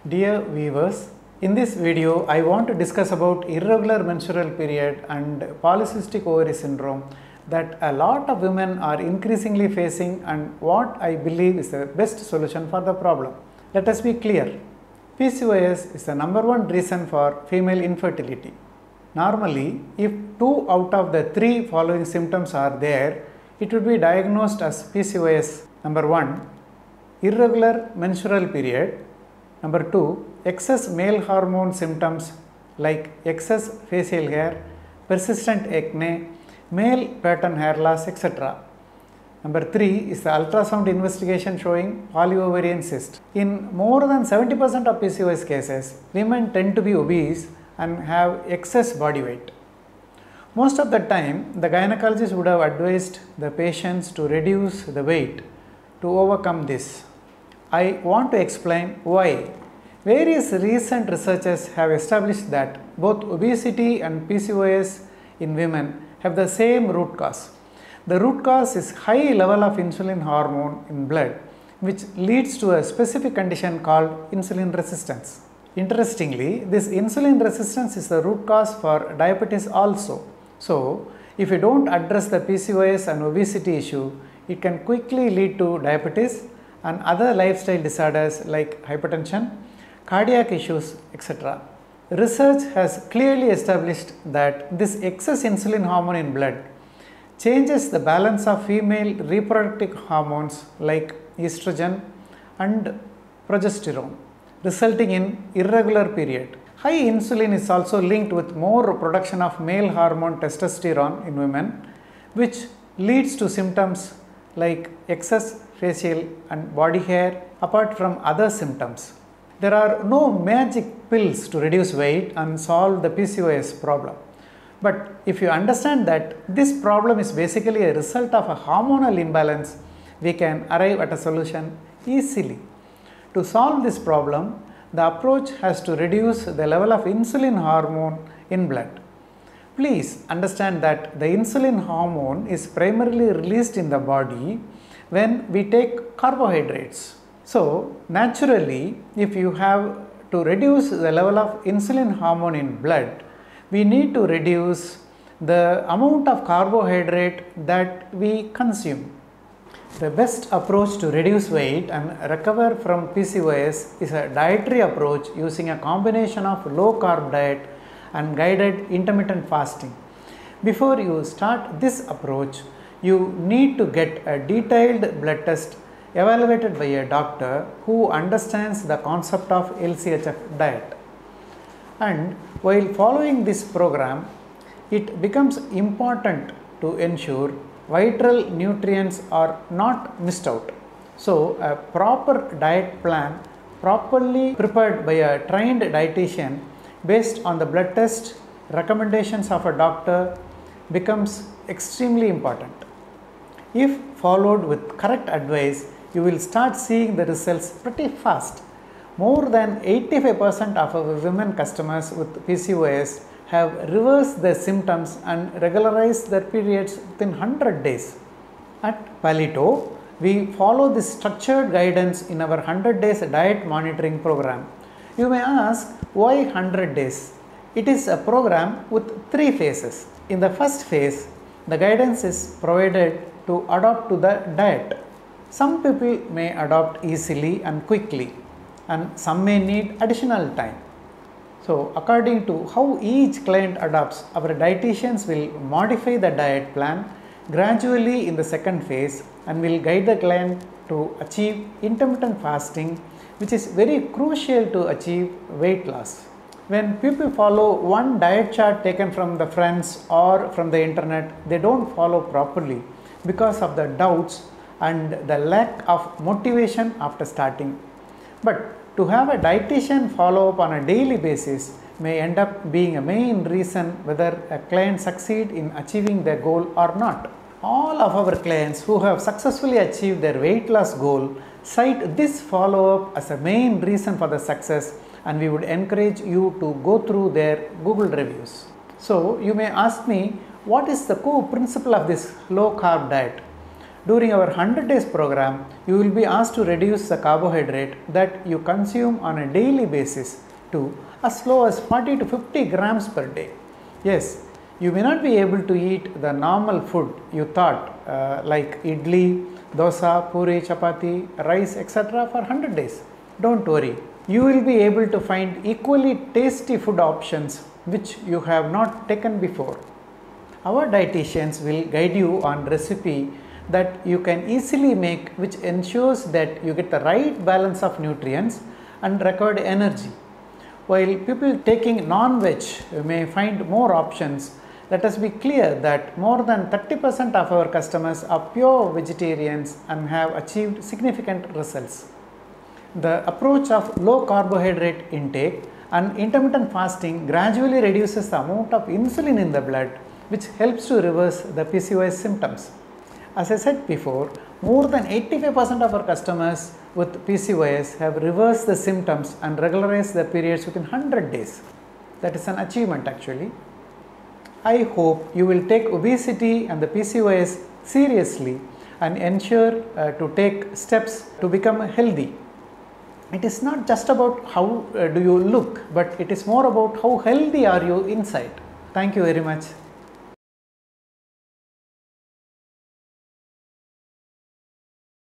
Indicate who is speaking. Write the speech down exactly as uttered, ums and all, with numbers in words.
Speaker 1: Dear viewers, in this video I want to discuss about irregular menstrual period and polycystic ovary syndrome that a lot of women are increasingly facing and what I believe is the best solution for the problem. Let us be clear, P C O S is the number one reason for female infertility. Normally, if two out of the three following symptoms are there, it would be diagnosed as P C O S. Number one, irregular menstrual period. Number two, excess male hormone symptoms like excess facial hair, persistent acne, male pattern hair loss, et cetera. Number three is the ultrasound investigation showing polyovarian cyst. In more than seventy percent of P C O S cases, women tend to be obese and have excess body weight. Most of the time, the gynecologist would have advised the patients to reduce the weight to overcome this. I want to explain why. Various recent researchers have established that both obesity and P C O S in women have the same root cause. The root cause is high level of insulin hormone in blood, which leads to a specific condition called insulin resistance. Interestingly, this insulin resistance is the root cause for diabetes also. So, if you don't address the P C O S and obesity issue, it can quickly lead to diabetes and other lifestyle disorders like hypertension, cardiac issues, et cetera. Research has clearly established that this excess insulin hormone in blood changes the balance of female reproductive hormones like estrogen and progesterone, resulting in irregular period. High insulin is also linked with more production of male hormone testosterone in women, which leads to symptoms like excess facial and body hair apart from other symptoms. There are no magic pills to reduce weight and solve the P C O S problem. But if you understand that this problem is basically a result of a hormonal imbalance, we can arrive at a solution easily. To solve this problem, the approach has to reduce the level of insulin hormone in blood. Please understand that the insulin hormone is primarily released in the body when we take carbohydrates. So, naturally, if you have to reduce the level of insulin hormone in blood, we need to reduce the amount of carbohydrate that we consume. The best approach to reduce weight and recover from P C O S is a dietary approach using a combination of low carb diet and guided intermittent fasting. Before you start this approach, you need to get a detailed blood test evaluated by a doctor who understands the concept of L C H F diet. And while following this program, it becomes important to ensure vital nutrients are not missed out. So, a proper diet plan properly prepared by a trained dietitian based on the blood test recommendations of a doctor becomes extremely important. If followed with correct advice, you will start seeing the results pretty fast. More than eighty-five percent of our women customers with P C O S have reversed their symptoms and regularized their periods within one hundred days. At Palito, we follow this structured guidance in our one hundred days diet monitoring program. You may ask, why one hundred days? It is a program with three phases. In the first phase, the guidance is provided to adopt to the diet. Some people may adopt easily and quickly, and some may need additional time. So, according to how each client adopts, our dietitians will modify the diet plan gradually in the second phase and will guide the client to achieve intermittent fasting, which is very crucial to achieve weight loss. When people follow one diet chart taken from the friends or from the internet, they don't follow properly because of the doubts and the lack of motivation after starting. But to have a dietitian follow up on a daily basis may end up being a main reason whether a client succeed in achieving their goal or not. All of our clients who have successfully achieved their weight loss goal cite this follow up as a main reason for the success, and we would encourage you to go through their Google reviews. So, you may ask me, what is the core principle of this low carb diet? During our one hundred days program, you will be asked to reduce the carbohydrate that you consume on a daily basis to as low as forty to fifty grams per day. Yes, you may not be able to eat the normal food you thought uh, like idli, dosa, puri, chapati, rice, et cetera for one hundred days. Don't worry, you will be able to find equally tasty food options which you have not taken before. Our dietitians will guide you on recipe that you can easily make, which ensures that you get the right balance of nutrients and required energy. While people taking non-veg may find more options, let us be clear that more than thirty percent of our customers are pure vegetarians and have achieved significant results. The approach of low carbohydrate intake and intermittent fasting gradually reduces the amount of insulin in the blood, which helps to reverse the P C O S symptoms. As I said before, more than eighty-five percent of our customers with P C O S have reversed the symptoms and regularized their periods within one hundred days. That is an achievement actually. I hope you will take obesity and the P C O S seriously and ensure uh, to take steps to become healthy. It is not just about how uh, do you look, but it is more about how healthy are you inside. Thank you very much.